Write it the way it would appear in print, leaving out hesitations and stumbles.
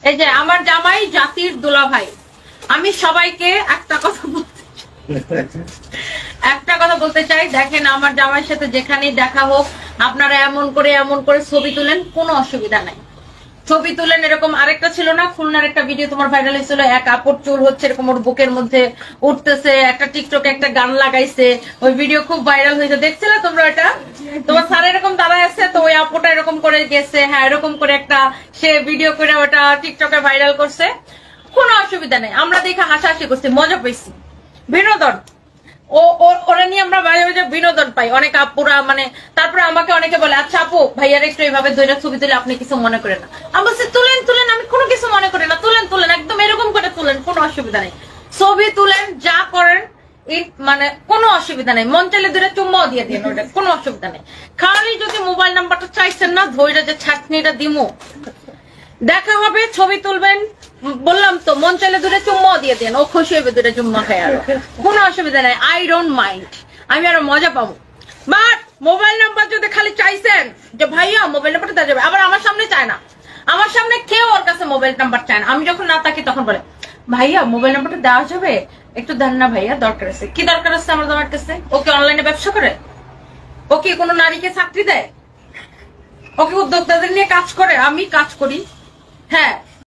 এই যে আমার জামাই জাতির দুলাভাই, আমি সবাইকে একটা কথা বলতে চাই। দেখেন আমার জামাইয়ের সাথে যেখানেই দেখা হোক আপনারা এমন করে ছবি তুলেন, কোনো অসুবিধা নাই। ছবি তুলেন। এরকম আরেকটা ছিল না, খুলনার একটা ভিডিও তোমার ভাইরাল হয়েছিল, এক আপুর চুল হচ্ছে এরকম ওর বুকের মধ্যে উঠতেছে, একটা টিকটকে একটা গান লাগাইছে, ওই ভিডিও খুব ভাইরাল হয়েছে, দেখছিলে তোমরা? এটা তোমার স্যার এরকম দাঁড়ায় আছে, তো ওই আপুটা এরকম করে গেছে, হ্যাঁ এরকম করে একটা সে ভিডিও করে ওটা টিকটকে ভাইরাল করছে। কোনো অসুবিধা নেই, আমরা দেখে হাসাহাসি করছি, মজা পাইছি, বিনোদন। ওরা নিয়ে আমরা মাঝে মাঝে বিনোদন পাই অনেক আপুরা, মানে তারপরে আমাকে অনেকে বলে আচ্ছা আপু ভাইয়ার একটু এইভাবে দুইটা ছবি তুলে আপনি কিছু মনে করেন না। আমি বলছি তুলেন তুলেন, আমি কোনো কিছু মনে করি না, তুলেন তুলেন, একদম এরকম করে তুলেন, কোনো অসুবিধা নেই। ছবি তুলেন, যা করেন, মানে কোনো অসুবিধা নেই। মন চাইলে দুইটা চুম্মাও দিয়ে দিন, ওটা কোনো অসুবিধা নেই। খালি যদি মোবাইল নাম্বারটা চাইছেন না, ধৈর্য যে ছাঁকনিটা দিমু, দেখা হবে, ছবি তুলবেন, বললাম তো মন চাইলে দুটো চুম্মাও দিয়ে দেন, ও খুশি হবে দুটো চুম্মা খায়, আর কোনো অসুবিধা নাই। আই ডোন্ট মাইন্ড, আমি আরো মজা পাবো। বাট মোবাইল নাম্বার যদি খালি চাইছেন যে ভাইয়া মোবাইল নাম্বারটা দেওয়া যাবে, আবার আমার সামনে চায় না, আমার সামনে কেউ ওর কাছে মোবাইল নাম্বার চায় না। আমি যখন না থাকি তখন বলে ভাইয়া মোবাইল নাম্বারটা দেওয়া যাবে, একটু দেন না ভাইয়া, দরকার আছে। কি দরকার আছে আমার তোমার কাছে? ওকে অনলাইনে ব্যবসা করে, ওকে কোনো নারীকে চাকরি দেয়, ওকে উদ্যোক্তাদের নিয়ে কাজ করে, আমি কাজ করি, হ্যাঁ